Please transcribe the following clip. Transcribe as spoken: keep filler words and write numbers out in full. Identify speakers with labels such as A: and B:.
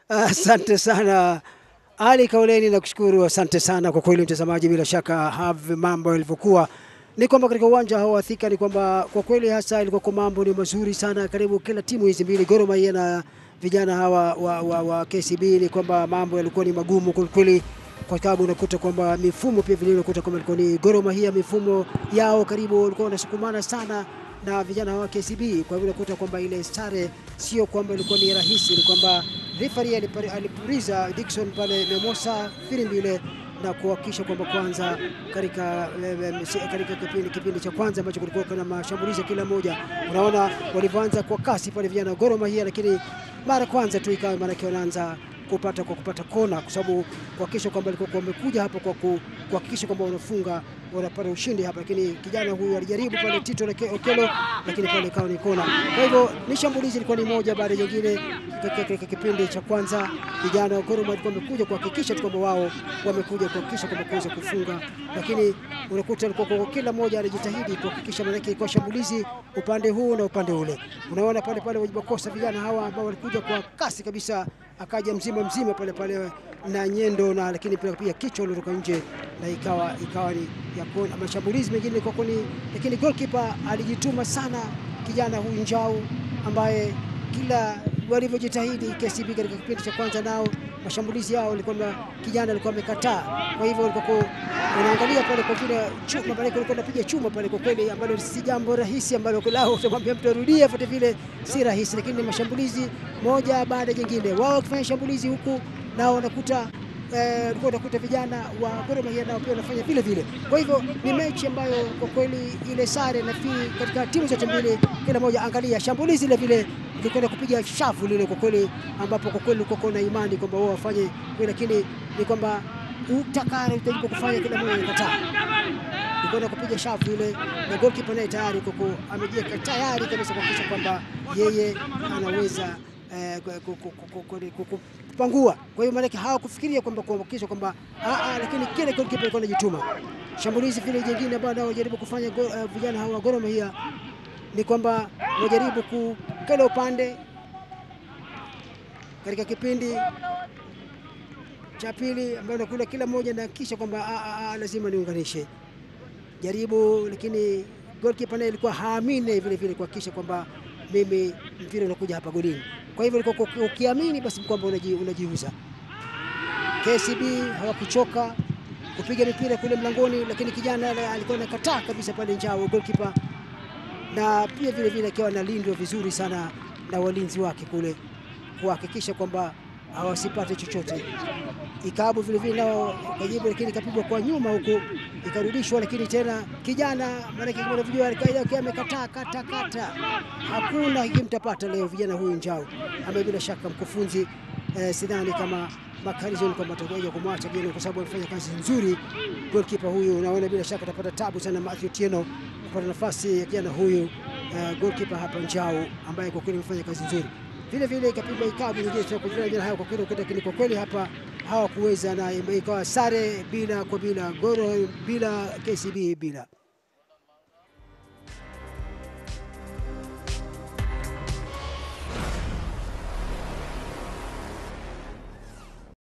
A: Asante sana Ali Kauleni, na kushukuru. Asante sana kwa kweli mtazamaji, bila shaka have mambo yalivyokuwa ni kwamba katika uwanja wa Thika ni kwamba kwa kweli hasa ilikuwa kwa mambo ni mazuri sana. Karibu kila timu hizi mbili, Gor Mahia na vijana hawa wa, wa, wa K C B, ni kwamba mambo yalikuwa ni magumu kwa kweli, kwa sababu unakuta kwamba mifumo pia vile unakuta kwamba ilikuwa ni Gor Mahia mifumo yao karibu walikuwa wanasukumana sana na vijana wa K C B. Kwa hivyo unakuta kwamba ile sare sio kwamba ilikuwa ni rahisi, ni kwamba referee alipuriza Dickson pale Memosa filimbi ile na kuhakikisha kwamba kwanza katika katika kipindi kipindi cha kwanza ambacho kulikuwa kuna mashambulizi kila moja, unaona walivyoanza kwa kasi pale vijana Gor Mahia, lakini mara kwanza tu ikawa maana wanaanza kupata kwa kupata kona, kwa sababu kuhakikisha kwamba walikuwa wamekuja hapa kwa kuhakikisha kwamba wanafunga wanapata ushindi hapa, lakini kijana huyu alijaribu pale Tito Okelo, lakini pale ikawa ni kona. Kwa hivyo ni shambulizi ilikuwa ni moja baada ya nyingine katika kipindi cha kwanza. Vijana wa Gor Mahia walikuwa wamekuja kuhakikisha kwamba wao wamekuja kuhakikisha kwamba kuweza kufunga, lakini unakuta alikuwa kila mmoja anajitahidi kuhakikisha maana yake kwa shambulizi upande huu na upande ule. Unaona pale pale wajibakosa vijana hawa ambao walikuja kwa kasi kabisa, akaja mzima mzima pale pale na nyendo, na lakini pia pia kichwa ulitoka nje na ikawa ikawa ni ya kuona mashambulizi mengine kwa kuni, lakini goalkeeper alijituma sana kijana huyu Njau, ambaye kila walivyojitahidi K C B katika kipindi cha kwanza nao mashambulizi yao ilikuwa kijana alikuwa amekataa. Kwa hivyo walikuwa unaangalia pale kwa vile chuma pale kulikuwa napiga chuma pale, kwa kweli ambalo si jambo rahisi ambalo lao utamwambia mtu arudie vile vile si rahisi, lakini mashambulizi moja baada ya nyingine wao wakifanya shambulizi huku nao wanakuta eh unakuta vijana wa Gor Mahia nao pia wanafanya vile vile. Kwa hivyo ni mechi ambayo kwa kweli ile sare na fi katika timu zote mbili, kila moja angalia shambulizi ile vile ilikwenda kupiga shafu lile, kwa kweli ambapo kwa kweli uko na imani kwamba wao wafanye, lakini ni kwamba utakara utajaribu kufanya kila mmoja anakataa, ilikwenda kupiga shafu ile, na goalkeeper naye tayari kwa amejiweka tayari kabisa kuhakikisha kwamba yeye anaweza kupangua. Kwa hiyo maana hawakufikiria kwamba kuhakikisha kwamba a, lakini kile goalkeeper alikuwa anajituma. Shambulizi vile jingine ambao wajaribu kufanya uh, vijana hawa Gor Mahia ni kwamba wajaribu kukala upande katika kipindi cha pili, ambapo kula kila mmoja na kisha kwamba lazima niunganishe jaribu, lakini goalkeeper naye alikuwa haamini vile vile kuhakikisha kwamba mimi mpira unakuja hapa golini. Kwa hivyo ilikuwa ukiamini basi kwamba unajiuza. K C B hawakuchoka kupiga mipira kule mlangoni, lakini kijana alikuwa anakataa kabisa pale Njao goalkeeper, na pia vile vile akiwa analindwa vizuri sana na walinzi wake kule kuhakikisha kwamba hawasipate chochote. Ikabu vile vile nao kajibu, lakini kapigwa kwa nyuma huko ikarudishwa, lakini tena kijana maana kile unajua kaida yake amekataa kata kata, hakuna hikimtapata leo vijana huyu Njao, ambaye bila shaka mkufunzi eh, sidhani kama Makarizon kwa matagoja kumwacha geni, kwa sababu alifanya kazi nzuri goalkeeper huyu. Naona bila shaka atapata tabu sana Matthew Tieno kupata nafasi ya kijana huyu uh, goalkeeper hapa Njao, ambaye kwa kweli amefanya kazi nzuri. Vile vile ikapigwa ikabu nyingine kwa kujana hayo kwa kweli, lakini kwa kweli hapa hawakuweza, na ikawa sare bila kwa bila Gor bila K C B bila